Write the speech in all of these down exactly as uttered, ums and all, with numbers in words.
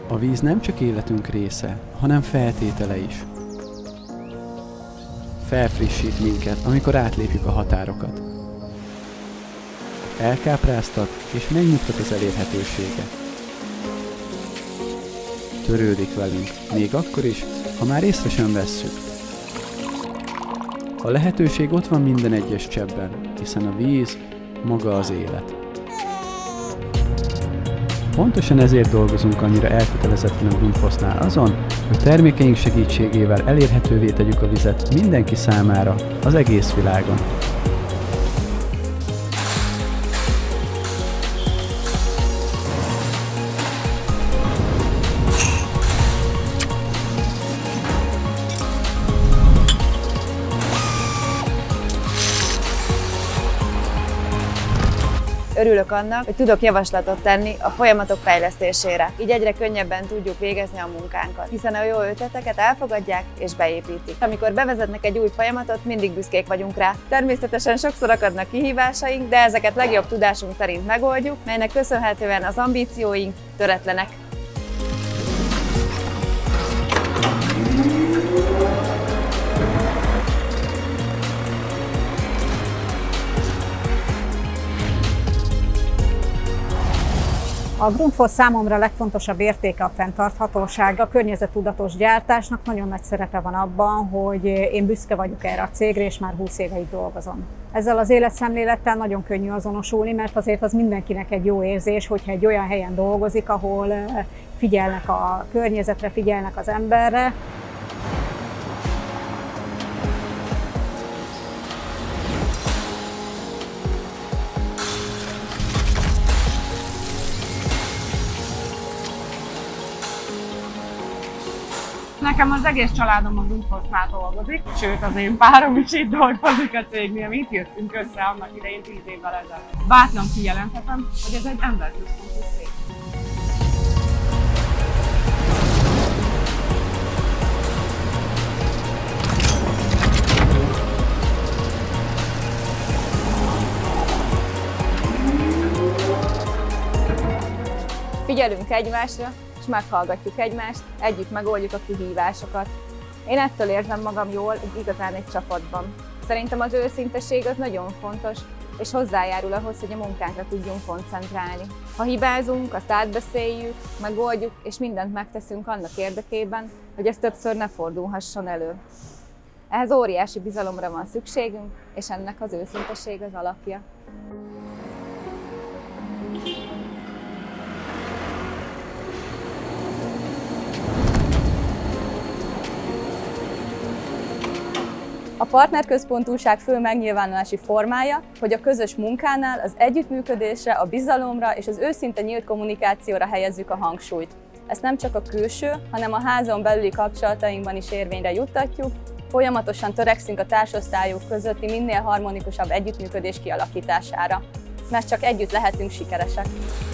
A víz nem csak életünk része, hanem feltétele is. Felfrissít minket, amikor átlépjük a határokat. Elkápráztat és megnyugtat az elérhetősége. Törődik velünk, még akkor is, ha már észre sem vesszük. A lehetőség ott van minden egyes cseppben, hiszen a víz maga az élet. Pontosan ezért dolgozunk annyira elkötelezetten a Grundfosnál azon, hogy termékeink segítségével elérhetővé tegyük a vizet mindenki számára, az egész világon. Örülök annak, hogy tudok javaslatot tenni a folyamatok fejlesztésére. Így egyre könnyebben tudjuk végezni a munkánkat, hiszen a jó ötleteket elfogadják és beépítik. Amikor bevezetnek egy új folyamatot, mindig büszkék vagyunk rá. Természetesen sokszor akadnak kihívásaink, de ezeket legjobb tudásunk szerint megoldjuk, melynek köszönhetően az ambícióink töretlenek. A Grundfos számomra legfontosabb értéke a fenntarthatóság. A környezettudatos gyártásnak nagyon nagy szerepe van abban, hogy én büszke vagyok erre a cégre, és már húsz éve itt dolgozom. Ezzel az életszemlélettel nagyon könnyű azonosulni, mert azért az mindenkinek egy jó érzés, hogyha egy olyan helyen dolgozik, ahol figyelnek a környezetre, figyelnek az emberre. Nekem az egész családom a Grundfosnál dolgozik, sőt az én párom is itt dolgozik a cégnél, mi itt jöttünk össze annak idején tíz évvel ezelőtt. Bátran kijelenthetem, hogy ez egy emberközpontú cég. Figyelünk egymásra, és meghallgatjuk egymást, együtt megoldjuk a kihívásokat. Én ettől érzem magam jól, igazán egy csapatban. Szerintem az őszintesség az nagyon fontos, és hozzájárul ahhoz, hogy a munkánkra tudjunk koncentrálni. Ha hibázunk, azt átbeszéljük, megoldjuk, és mindent megteszünk annak érdekében, hogy ez többször ne fordulhasson elő. Ehhez óriási bizalomra van szükségünk, és ennek az őszintesség az alapja. A partnerközpontúság fő megnyilvánulási formája, hogy a közös munkánál az együttműködésre, a bizalomra és az őszinte nyílt kommunikációra helyezzük a hangsúlyt. Ezt nem csak a külső, hanem a házon belüli kapcsolatainkban is érvényre juttatjuk, folyamatosan törekszünk a társosztályok közötti minél harmonikusabb együttműködés kialakítására, mert csak együtt lehetünk sikeresek.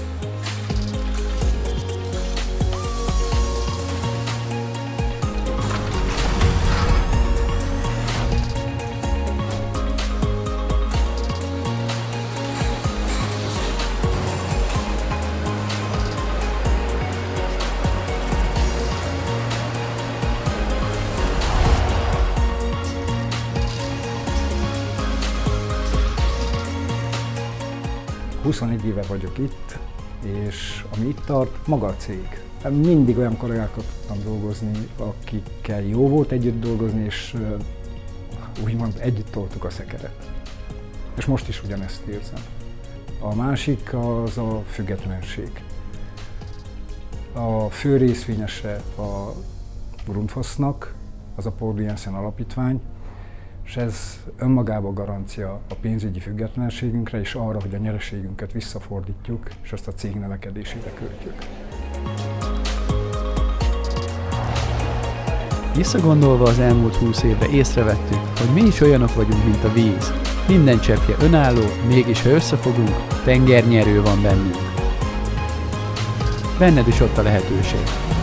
huszonegy éve vagyok itt, és ami itt tart, maga a cég. Mindig olyan kollégákkal tudtam dolgozni, akikkel jó volt együtt dolgozni, és úgymond együtt toltuk a szekeret. És most is ugyanezt érzem. A másik az a függetlenség. A fő részvényese a Grundfosnak, az a Paul Jensen alapítvány, és ez önmagában garancia a pénzügyi függetlenségünkre és arra, hogy a nyereségünket visszafordítjuk, és azt a cég növekedésére költjük. Visszagondolva az elmúlt húsz évre észrevettük, hogy mi is olyanok vagyunk, mint a víz. Minden cseppje önálló, mégis ha összefogunk, tengernyerő van bennünk. Benned is ott a lehetőség.